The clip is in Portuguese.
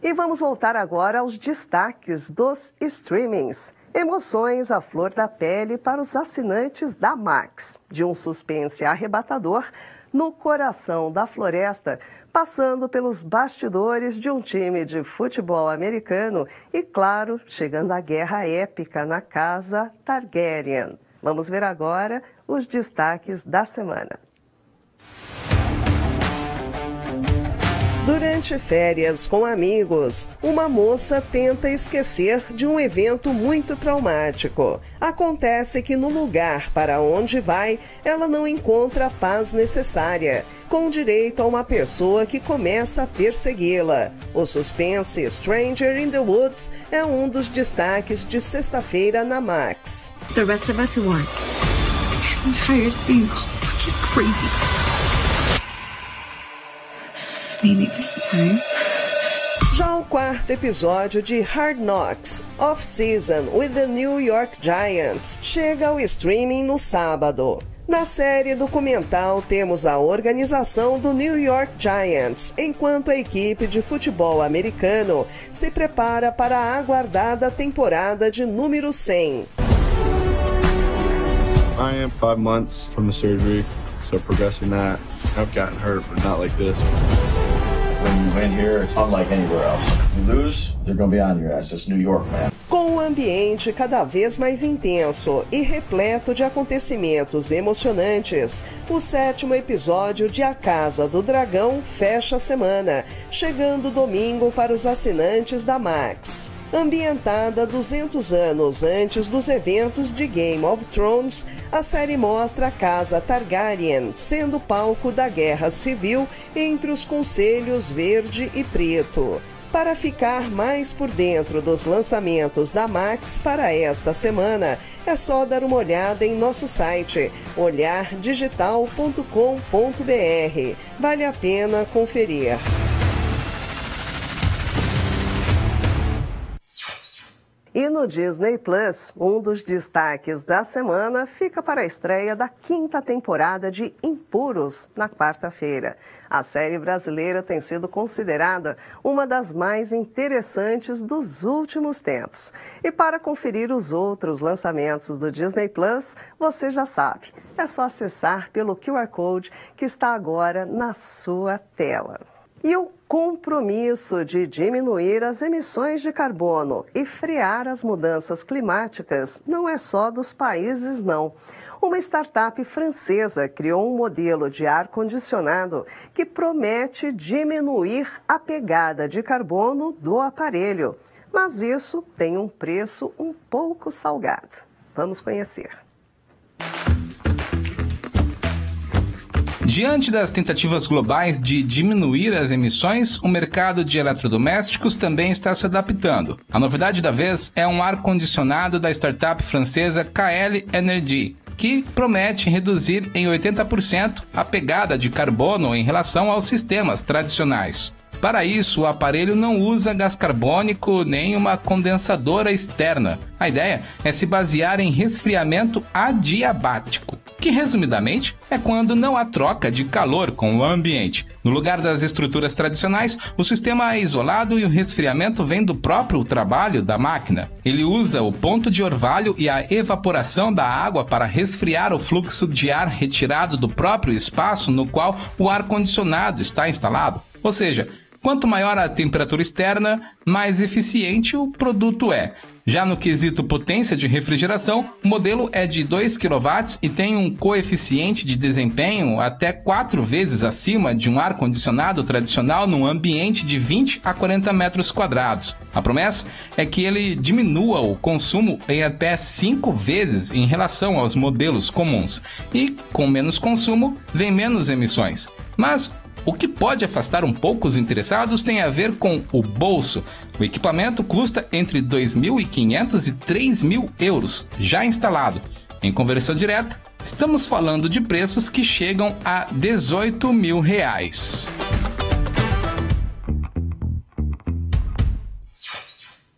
E vamos voltar agora aos destaques dos streamings. Emoções à flor da pele para os assinantes da Max. De um suspense arrebatador no coração da floresta, passando pelos bastidores de um time de futebol americano e, claro, chegando à guerra épica na casa Targaryen. Vamos ver agora os destaques da semana. Durante férias com amigos, uma moça tenta esquecer de um evento muito traumático. Acontece que no lugar para onde vai, ela não encontra a paz necessária, com direito a uma pessoa que começa a persegui-la. O suspense Stranger in the Woods é um dos destaques de sexta-feira na Max. The rest of us who aren't. I'm tired of being fucking crazy. Maybe this time. Já o quarto episódio de Hard Knocks, Off-Season with the New York Giants, chega ao streaming no sábado. Na série documental temos a organização do New York Giants, enquanto a equipe de futebol americano se prepara para a aguardada temporada de número 100. I am 5 months from the surgery, so progressing that, I've gotten hurt, but not like this. When you win here, it's unlike anywhere else. You lose, they're gonna be on your ass. It's New York, man. Com um ambiente cada vez mais intenso e repleto de acontecimentos emocionantes, o 7º episódio de A Casa do Dragão fecha a semana, chegando domingo para os assinantes da Max. Ambientada 200 anos antes dos eventos de Game of Thrones, a série mostra a Casa Targaryen sendo palco da Guerra Civil entre os Conselhos Verde e Preto. Para ficar mais por dentro dos lançamentos da Max para esta semana, é só dar uma olhada em nosso site, olhardigital.com.br. Vale a pena conferir. E no Disney Plus, um dos destaques da semana fica para a estreia da 5ª temporada de Impuros, na quarta-feira. A série brasileira tem sido considerada uma das mais interessantes dos últimos tempos. E para conferir os outros lançamentos do Disney Plus, você já sabe, é só acessar pelo QR Code que está agora na sua tela. E o compromisso de diminuir as emissões de carbono e frear as mudanças climáticas não é só dos países, não. Uma startup francesa criou um modelo de ar-condicionado que promete diminuir a pegada de carbono do aparelho. Mas isso tem um preço um pouco salgado. Vamos conhecer. Diante das tentativas globais de diminuir as emissões, o mercado de eletrodomésticos também está se adaptando. A novidade da vez é um ar-condicionado da startup francesa KL Energy, que promete reduzir em 80% a pegada de carbono em relação aos sistemas tradicionais. Para isso, o aparelho não usa gás carbônico nem uma condensadora externa. A ideia é se basear em resfriamento adiabático, que resumidamente é quando não há troca de calor com o ambiente. No lugar das estruturas tradicionais, o sistema é isolado e o resfriamento vem do próprio trabalho da máquina. Ele usa o ponto de orvalho e a evaporação da água para resfriar o fluxo de ar retirado do próprio espaço no qual o ar-condicionado está instalado. Ou seja, quanto maior a temperatura externa, mais eficiente o produto é. Já no quesito potência de refrigeração, o modelo é de 2 kW e tem um coeficiente de desempenho até 4 vezes acima de um ar-condicionado tradicional num ambiente de 20 a 40 metros quadrados. A promessa é que ele diminua o consumo em até 5 vezes em relação aos modelos comuns. E, com menos consumo, vem menos emissões. Mas o que pode afastar um pouco os interessados tem a ver com o bolso. O equipamento custa entre 2.500 e 3.000 euros, já instalado. Em conversão direta, estamos falando de preços que chegam a 18 mil reais.